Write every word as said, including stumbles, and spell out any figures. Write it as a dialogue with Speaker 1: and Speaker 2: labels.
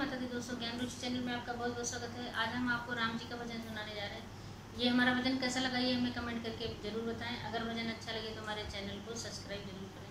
Speaker 1: माता दी दोस्तों, ज्ञान रुचि चैनल में आपका बहुत बहुत स्वागत है। आज हम आपको राम जी का भजन सुनाने जा रहे हैं। ये हमारा भजन कैसा लगा ये हमें कमेंट करके जरूर बताएं। अगर भजन अच्छा लगे तो हमारे चैनल को सब्सक्राइब जरूर करें।